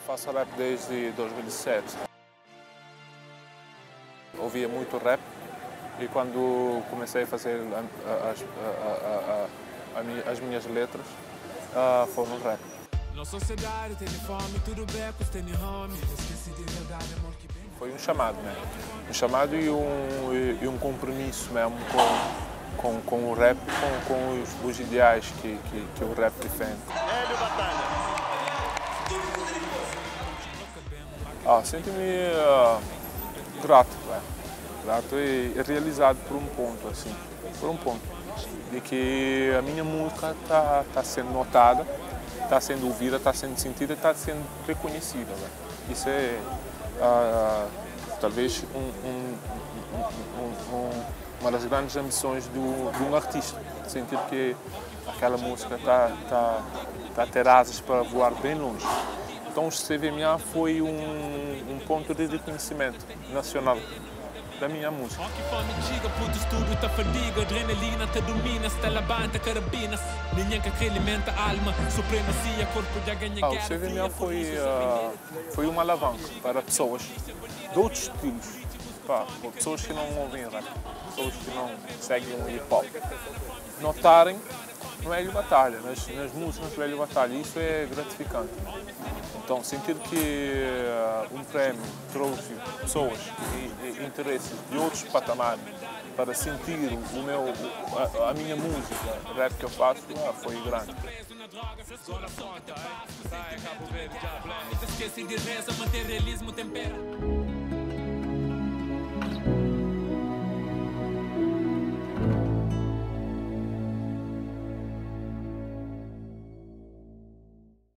Faço rap desde 2007. Ouvia muito rap e quando comecei a fazer as minhas letras, foi no rap. Foi um chamado, né? Um chamado e um compromisso mesmo com o rap, com os ideais que o rap defende. Hélio Batalha. Sinto-me grato, grato e realizado por um ponto, assim, de que a minha música está sendo notada, está sendo ouvida, está sendo sentida, está sendo reconhecida. Isso é talvez uma das grandes ambições de um artista, sentir que aquela música está a ter asas para voar bem longe. Então o CVMA foi um ponto de reconhecimento nacional da minha música. O CVMA foi uma alavanca para pessoas de outros estilos, pessoas que não ouvem rap, pessoas que não seguem o hip hop, notarem no Hélio Batalha, nas músicas do Hélio Batalha. Isso é gratificante. Então, sentir que um prémio trouxe pessoas e interesses de outros patamares para sentir a minha música, o rap que eu faço, foi grande. Esqueci de reza, manter realismo tempera.